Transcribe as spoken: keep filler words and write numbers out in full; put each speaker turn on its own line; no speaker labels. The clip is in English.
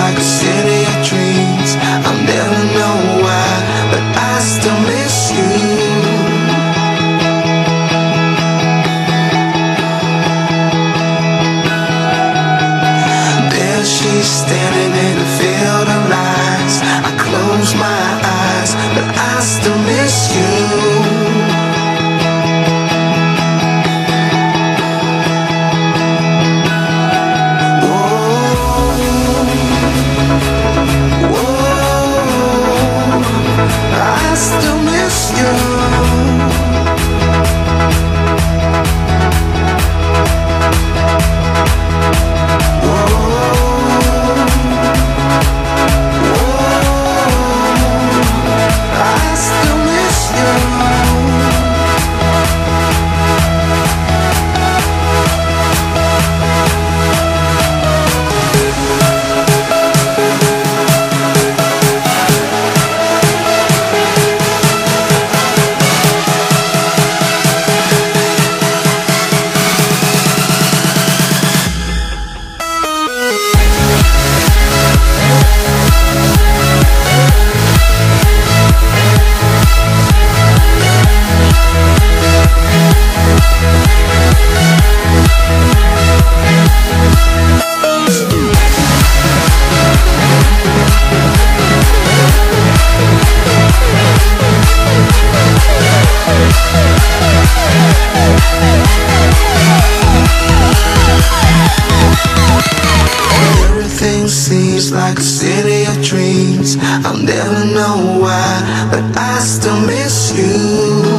like a city of dreams. I'll never know why, but I still miss you. There she's standing in a field of lights. I close my eyes, but I still miss you. Seems like a city of dreams. I'll never know why, but I still miss you.